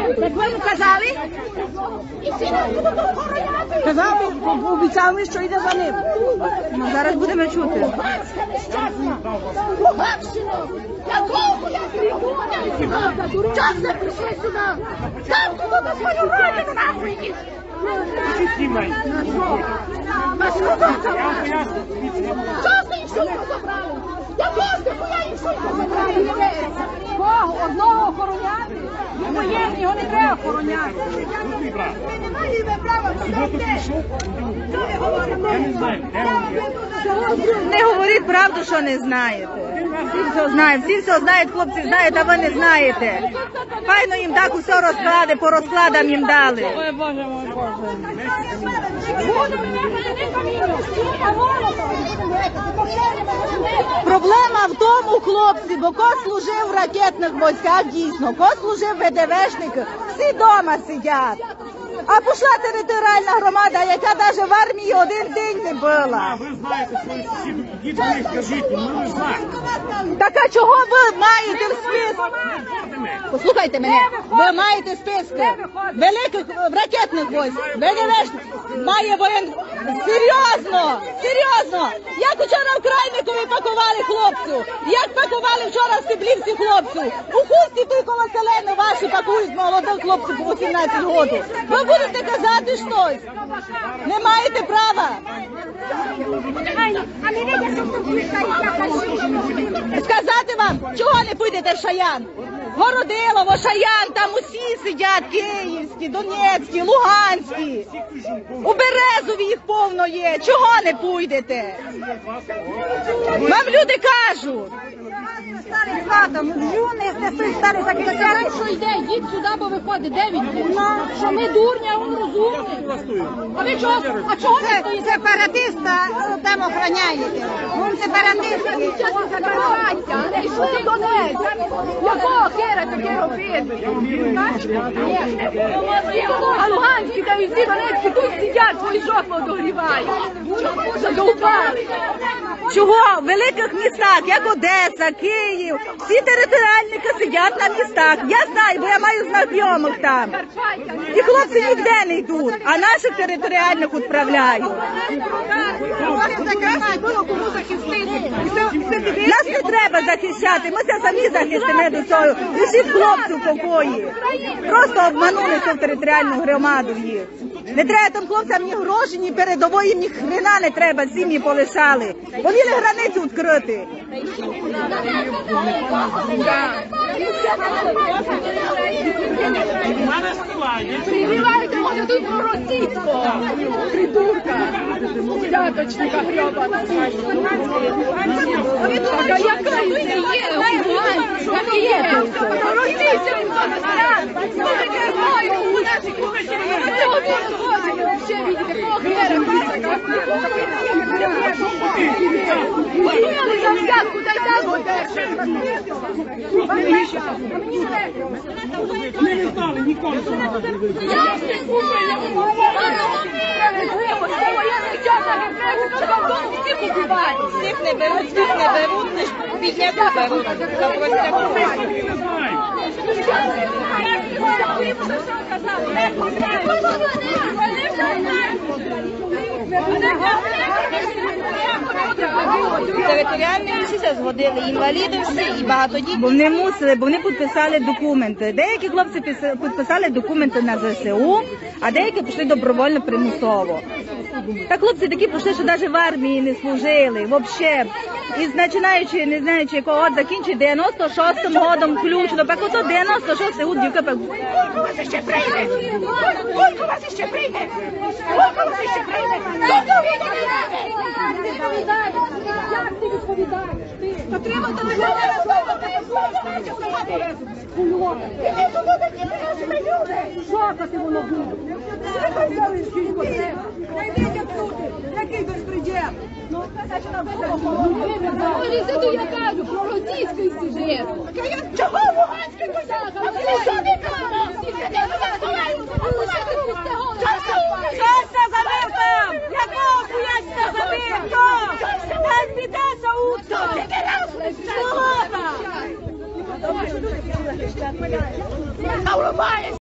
Так ви йому казали? І всі нас будуть охороняти. Казав, обіцяв мені, що йде за ним. Ну, зараз будемо чути. Луганська нещасна! Луганщина! Якого я прийду? Чого ви прийшли сюди? Там туди на свою родину нахуй! На що забрали? Чого ти їх шутку забрали? Якого ти хуя їх шутку забрали? Кого? Одного охороняти? Він воєнний, його не треба охороняти. Ми не маємо права сюди. Не говоріть правду, що не знаєте. Всі все знають, хлопці знають, а ви не знаєте. Файно їм так усе розклади, по розкладам їм дали. Ой, Боже, мой Боже. Проблема в тому, хлопці, бо ко служив в ракетних військах, дійсно, ко служив в ВДВшниках, всі вдома сидять. А пішла територіальна громада, яка навіть в армії один день не була. Ви знаєте, що діти їх кажіть, ми не знаємо. Так а чого ви маєте в списку? Послухайте мене, ви маєте списки великих ракетних військ, ВДВшників, має воєн... Серйозно, серйозно! Як вчора в Крайникові пакували хлопцю, як пакували вчора в Стеблівці хлопцю, у Хусті той коло селени ваші пакують молодих хлопців по 18 років. Ви будете казати щось? Не маєте права. Сказати вам, чого не підете в Шаян? Городилово, Шаян, там усі сидять, київські, донецькі, луганські. У Березові їх повно є. Чого не підете? Вам люди кажуть. Що йде, йдіть сюди, бо виходить, де він? Що ми дурні, а він розумний. А ви чого? А чого ви стоїте? Сепаратиста там охороняєте. Він сепаратист. Пішли до неї. Якого хера таке робити? А Луганські та всі Донецькі тут сидять, свої жопи догрівають. Задовбали. Чого? В великих містах, як Одеса, Київ, всі територіальники сидять на містах. Я знаю, бо я маю знайомих там. І хлопці ніде не йдуть, а наших територіальних відправляють. Нас не треба захищати, ми це самі захистимо до цього. І всі хлопці в покої. Просто обманули цю територіальну громаду їх. Не треба там хлопцям ні гроші, ні передової, ні хрена не треба, сім'ї полишали. Воліли границю відкрити. Прививайте, може тут проросійство. Придурка. Дяточника гребана. А яка ви не є? Яка є? Проросійся він тут стоять. Ми кермою у наших кухарів. А цього він згодить. Ще видите, кого хера писати. Подумали за взятку, дай так одержимо. Ми не знали, ніколи цього не робили. Всіх не беруть, лиш бідняку беруть. Ми не знаємо. Територіальні всі згодили, інваліди всі, і багатодітні. Бо вони мусили, бо вони підписали документи. Деякі хлопці підписали документи на ЗСУ, а деякі пішли добровольно примусово. Та хлопці такі пішли, що навіть в армії не служили, взагалі. І починаючи, не знаючи якого от закінчить 96-м годом включно, так ото 96-й год дівка пек. Сколько вас ще прийде? Сколько вас ще прийде? Сколько вас ще прийде? Як ти відповідаєш? Потрібно телефонувати. Іди туди, де ті нашими люди. Шокати воно буде. Найдіть оттуда. Який безпреділ? Ой, це я кажу, про російський сюжет. Чого Луганський?